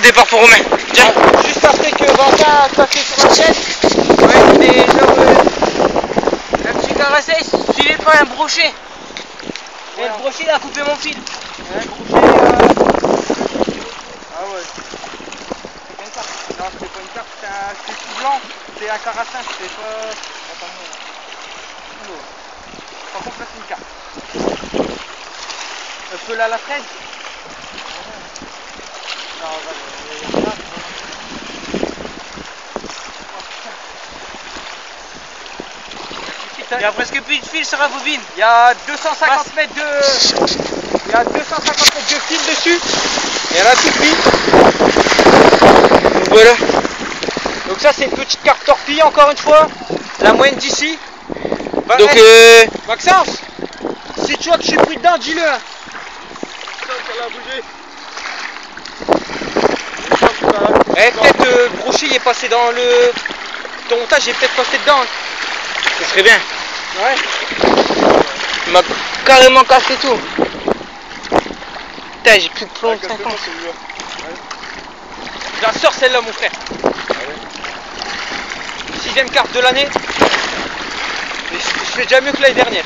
départ pour Romain. Tiens. Juste après que Valentin a passé sur la chaîne. Ouais, mais genre un petit carasset, suivi par un brochet. Et le brochet il a coupé mon fil. Un brochet ah ouais. C'est pas une carte. Non, c'est pas une carte, c'est tout blanc. C'est un carassin, c'est pas. Attends, non. Par contre là c'est une carte. Un peu là la 13. Non, il y a presque plus de fil sur la bobine. Il y a 250 mètres de... Il y a 250 mètres de fil dessus. Et elle a tout pris. Donc voilà. Donc ça c'est une petite carte torpille encore une fois. La moyenne d'ici. Donc Maxence, si tu vois que je suis pris dedans, dis-le. Ça l'a bougé. Eh, peut-être le brochet il est passé dans le... Ton montage il est peut-être passé dedans. Ce serait bien. Ouais. Il m'a carrément cassé tout. Putain, j'ai plus de plomb. Je la sors celle-là mon frère. 6ème carte de l'année. Je fais déjà mieux que l'année dernière.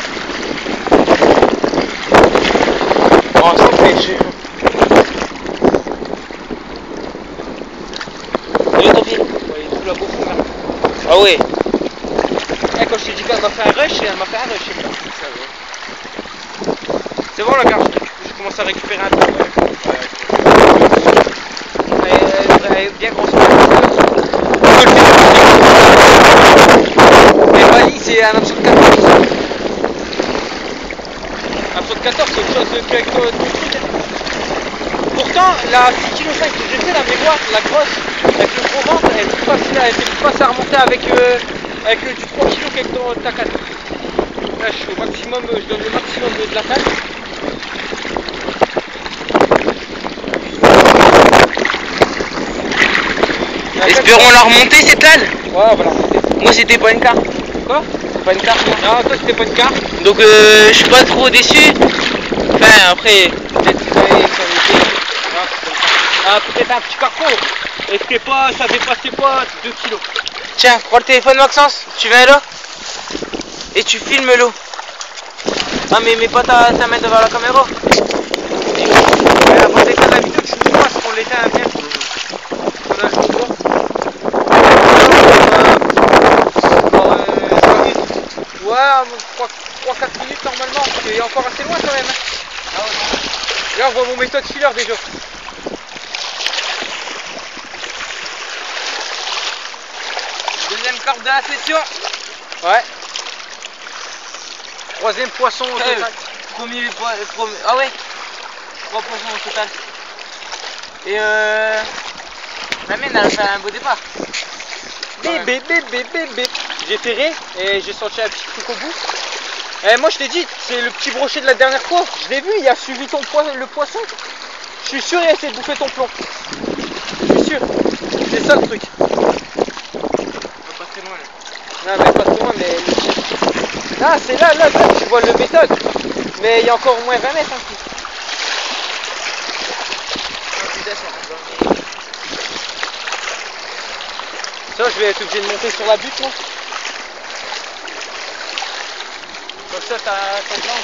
Oh, ça fait dur. Ah ouais. Eh, quand je t'ai dit qu'elle m'a fait un rush, elle m'a fait un rush. C'est bon la carte, je commence à récupérer un peu. Elle est bien grosse. Et Bali c'est un absent de 14. Absent de 14 c'est autre chose qu'avec ton truc. Pourtant la 6,5 kg que j'ai fait, la mémoire, la grosse, avec le gros ventre, elle est plus facile à remonter avec du 3 kg qu'avec ta canne. Là je suis au maximum, je donne le maximum de la canne. Espérons la remonter cette dalle. Ouais, on va la remonter. Moi c'était pas une carte. Quoi? C'est pas une carte. Non, toi c'était pas une carte. Donc je suis pas trop déçu. Enfin après, peut-être que ça avait été. Ah, peut-être un petit carrefour. Et c'était pas, ça dépassait pas 2 kilos. Tiens, prends le téléphone Maxence, tu viens là et tu filmes l'eau. Ah mais mets pas ta main devant la caméra. Ouais, avant d'éteindre la vidéo, tu me vois parce qu'on l'éteint bien. On a le jour. Ouais, 3-4 minutes normalement. C'est encore assez loin quand même. Ah ouais. Là on voit mon méthode filaire déjà. Deuxième carte de la session. Ouais. 3ème poisson au total. Premier, ah ouais. 3 poissons au total. Et la mienne elle a fait un beau départ. Bip bip bip bip bip bip. J'ai ferré et j'ai senti un petit truc au bout. Et moi je t'ai dit, c'est le petit brochet de la dernière fois. Je l'ai vu, il a suivi le poisson. Je suis sûr il a essayé de bouffer ton plomb. Je suis sûr. C'est ça le truc. Pas très loin là. Non mais pas très loin mais... Ah c'est là, tu vois le méthode. Mais il y a encore au moins 20 mètres. Hein. Ça je vais être obligé de monter sur la butte moi. Comme ça t'as ton plan.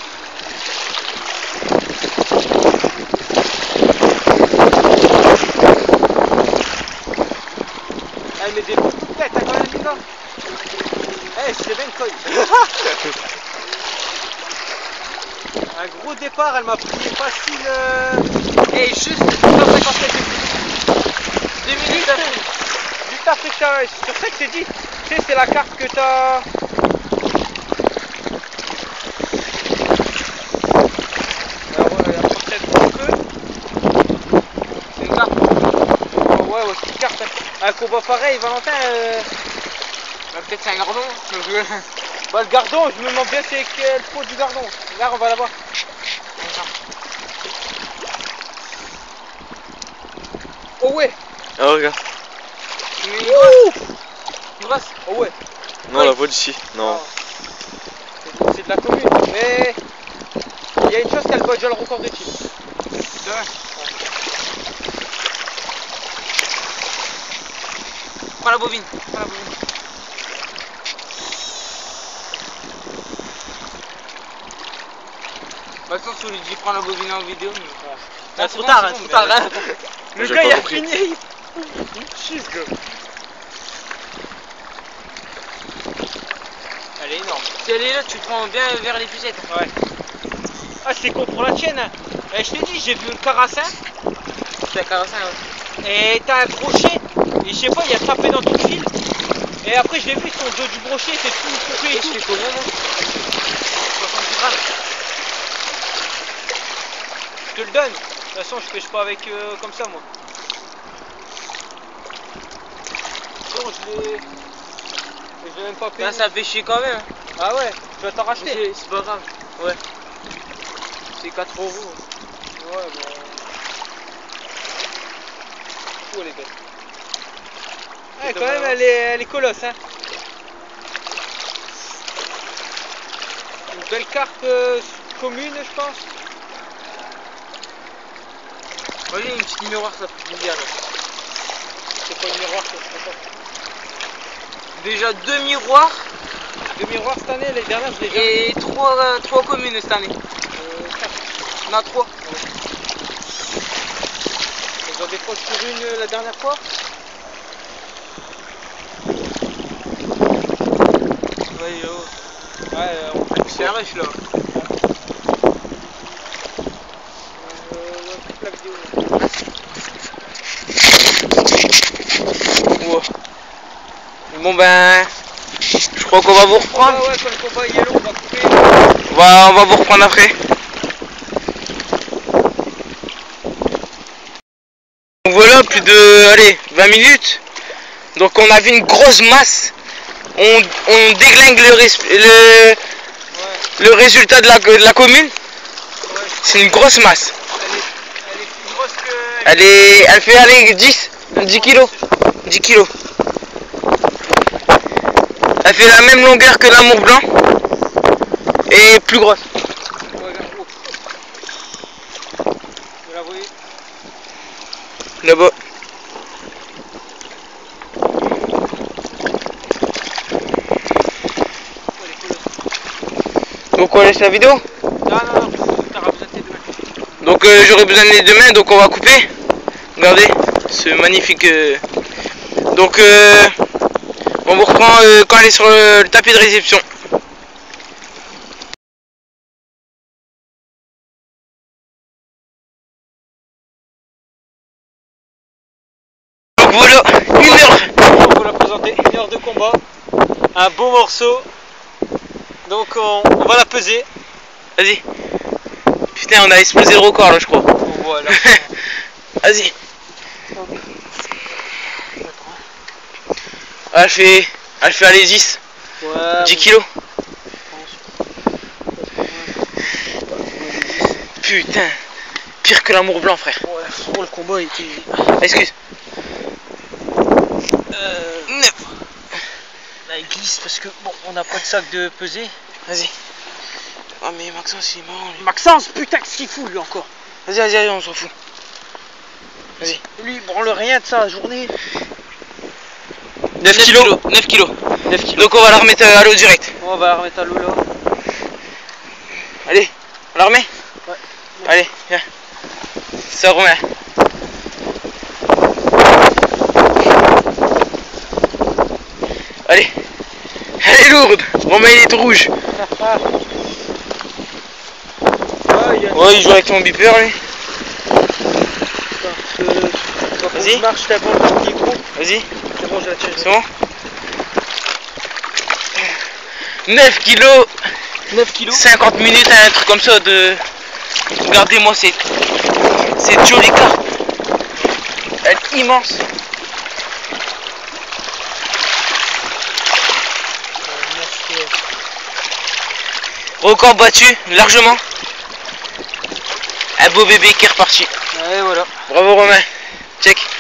Elle met des coups de tête, t'as quand même dit non. Eh, c'est bien une coille. Un gros départ, elle m'a pris facile. Et juste 157 2 minutes. Juste après ça, c'est sur ça que je t'ai dit. Tu sais, c'est la carte que t'as. C'est une carte. Oh, ouais, c'est une carte. Un combat pareil, Valentin. Bah, peut-être c'est un gardon. Bah, le gardon, je me demande bien c'est quel pot du gardon. Là, on va la voir. Oh ouais. Oh regarde. Une grosse. Oh ouais. Non, la voix d'ici. Non. C'est de la commune. Mais il y a une chose qu'elle bat déjà le record de tir. Prends la bobine. Prends la bobine. Bah, sans tu lui dis prends la bobine en vidéo. Mais... Ah, trop tard, trop tard. Hein. Le J'ai gars pas il a compris. fini. Chut, gars. Elle est énorme. Si elle est là, tu prends bien vers l'épuisette. Ouais. Ah, c'est con pour la tienne. Hein. Je t'ai dit, j'ai vu le carassin. C'est un carassin, ouais. Et t'as un brochet. Et je sais pas, il a tapé dans tout le fil. Et après, je l'ai vu sur le dos du brochet, c'est tout coupé et Je tout. fais combien, moi 70 grammes. Je te le donne. De toute façon, je pêche pas avec comme ça, moi. Bon, je l'ai même pas payé. Là, ça fait chier quand même. Ah ouais, tu vas t'en racheter. C'est pas grave. Ouais. C'est 4 €. Ouais, bon. Fou, elle est belle. Ouais, quand même, elle est colosse, hein. Une belle carpe commune, je pense. Vas-y, une petite miroir, ça fait plaisir. Là. C'est pas une miroir, c'est pas. Déjà 2 miroirs 2 miroirs cette année, les dernières, je les ai. et 3 communes cette année. 4. Non, 3. Vous avez pas sur une la dernière fois? Ouais, Ouais, c'est un rush là. coupe la vidéo. Wow. Bon ben, je crois qu'on va vous reprendre. Ouais, quand le combat il est long, on va couper. On va vous reprendre après. Donc voilà, plus de allez, 20 minutes. Donc on a vu une grosse masse. On déglingue le résultat de la commune. Ouais. C'est une grosse masse. Elle est plus grosse que. Elle fait aller 10 kilos. 10 kilos. Elle fait la même longueur que l'amour blanc. Et plus grosse. Ouais, là-haut. Vous la voyez? Là-bas. Elle est colosse. Donc on laisse la vidéo. Non, t'auras besoin de tes deux mains. Donc j'aurai besoin de deux mains, donc on va couper. Regardez ce magnifique. Donc on vous reprend quand elle est sur le tapis de réception. Donc voilà, 1 heure. On va la présenter, 1 heure de combat. Un beau morceau. Donc on va la peser. Vas-y. Putain, on a explosé le record là, je crois. Bon, voilà. Vas-y. Elle fait aller 10. Ouais, 10 kilos. Putain. Pire que l'amour blanc, frère. ouais, pour le combat il était. Excuse. 9. Là il glisse parce que bon, on n'a pas de sac de peser. Vas-y. Oh mais Maxence il est marrant lui. Maxence, putain, qu'est-ce qu'il fout lui encore? Vas-y, on s'en fout. Vas-y. Lui il branle rien de sa journée. 9 kilos. 9 kilos. 9 kilos. Donc on va la remettre à l'eau direct. On va la remettre à l'eau là. Allez, on la remet. Ouais. Allez, viens. Ça remet. Allez. Elle est lourde. Romain il est tout rouge. Ouais, il joue avec son beeper lui. Vas-y. Marche ta bande dans le micro. Vas-y. C'est bon, je la tire. C'est bon. 9 kilos. 9 kilos. 50 minutes, un truc comme ça de... Regardez-moi cette jolie carpe. Elle est immense. Record battu, largement. Un beau bébé qui est reparti. Ouais, voilà. Bravo Romain. Check.